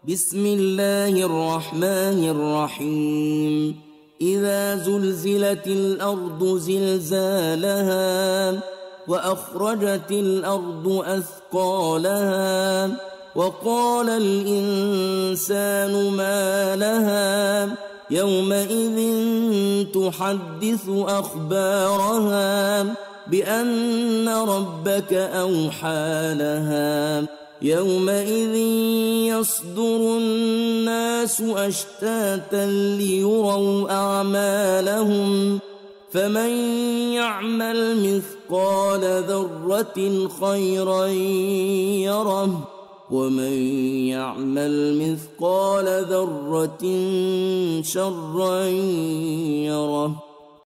بسم الله الرحمن الرحيم إذا زلزلت الأرض زلزالها وأخرجت الأرض أثقالها وقال الإنسان ما لها يومئذ تحدث أخبارها بأن ربك أوحى لها يومئذ يصدر الناس أشتاتا ليروا أعمالهم فمن يعمل مثقال ذرة خيرا يره ومن يعمل مثقال ذرة شرا يره.